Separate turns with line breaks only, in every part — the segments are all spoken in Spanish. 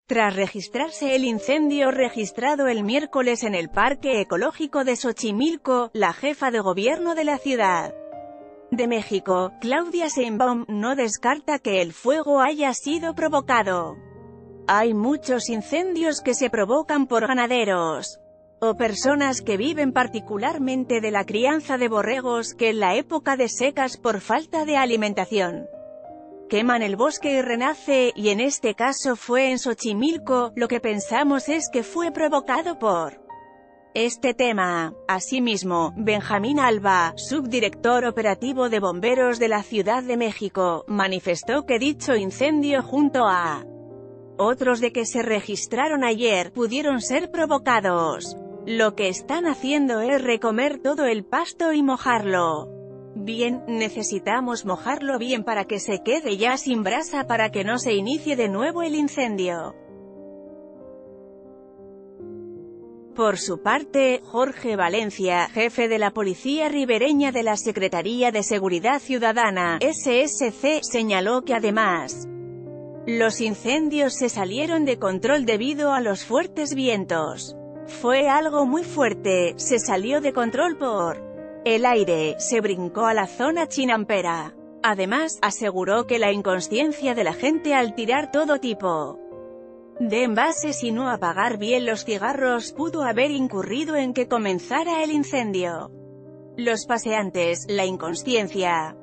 Tras registrarse el incendio registrado el miércoles en el Parque Ecológico de Xochimilco, la jefa de gobierno de la Ciudad de México, Claudia Sheinbaum, no descarta que el fuego haya sido provocado. Hay muchos incendios que se provocan por ganaderos o personas que viven particularmente de la crianza de borregos, que en la época de secas por falta de alimentación queman el bosque y renace, y en este caso fue en Xochimilco. Lo que pensamos es que fue provocado por este tema. Asimismo, Benjamín Alba, subdirector operativo de bomberos de la Ciudad de México, manifestó que dicho incendio junto a otros de que se registraron ayer, pudieron ser provocados. Lo que están haciendo es recomer todo el pasto y mojarlo bien. Necesitamos mojarlo bien para que se quede ya sin brasa, para que no se inicie de nuevo el incendio. Por su parte, Jorge Valencia, jefe de la Policía Ribereña de la Secretaría de Seguridad Ciudadana, SSC, señaló que además los incendios se salieron de control debido a los fuertes vientos. Fue algo muy fuerte, se salió de control por el aire, se brincó a la zona chinampera. Además, aseguró que la inconsciencia de la gente al tirar todo tipo de envases y no apagar bien los cigarros pudo haber incurrido en que comenzara el incendio. Los paseantes, la inconsciencia.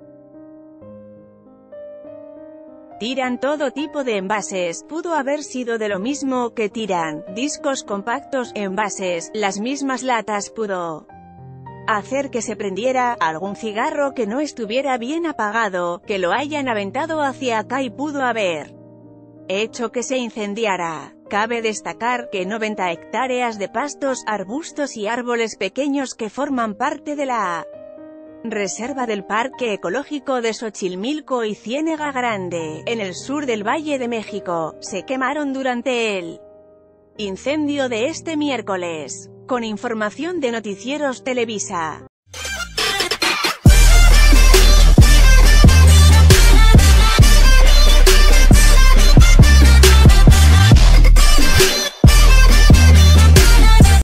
Tiran todo tipo de envases, pudo haber sido de lo mismo que tiran discos compactos, envases, las mismas latas, pudo hacer que se prendiera algún cigarro que no estuviera bien apagado, que lo hayan aventado hacia acá y pudo haber hecho que se incendiara. Cabe destacar que 90 hectáreas de pastos, arbustos y árboles pequeños que forman parte de la reserva del Parque Ecológico de Xochimilco y Ciénega Grande, en el sur del Valle de México, se quemaron durante el incendio de este miércoles. Con información de Noticieros Televisa.